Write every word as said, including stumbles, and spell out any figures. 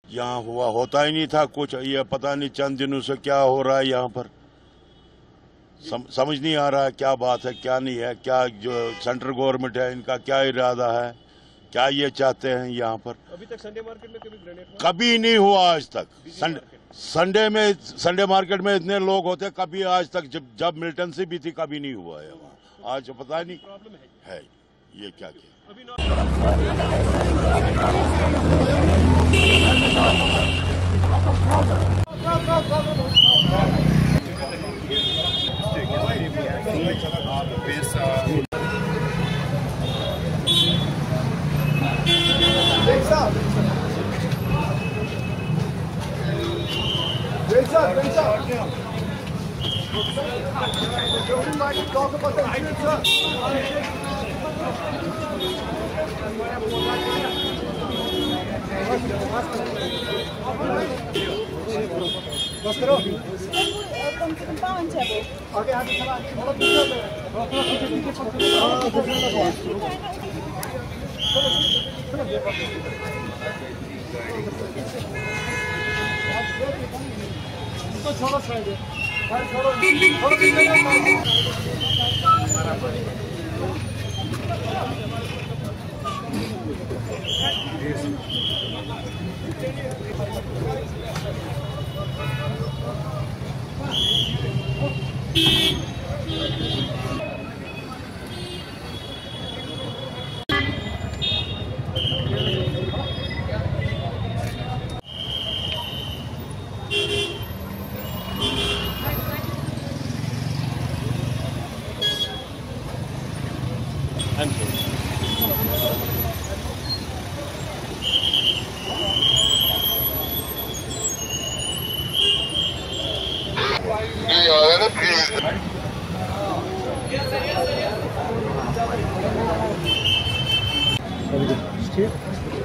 यहाँ हुआ होता ही नहीं था कुछ। ये पता नहीं चंद दिनों से क्या हो रहा है यहाँ पर, सम, समझ नहीं आ रहा है क्या बात है क्या नहीं है। क्या जो सेंट्रल गवर्नमेंट है इनका क्या इरादा है, क्या ये चाहते हैं यहाँ पर। अभी तक संडे मार्केट में कभी ग्रेनेड हुआ? कभी नहीं हुआ आज तक। संडे में संडे मार्केट में इतने लोग होते कभी आज तक, जब जब मिलिटेंसी भी थी कभी नहीं हुआ है वहाँ। आज पता नहीं है ये क्या किया। बस करो कम से कम पावन छह आगे आगे थोड़ा आगे थोड़ा पीछे पीछे तो छोड़ो साइड है छोड़ो छोड़ो पीछे Steve?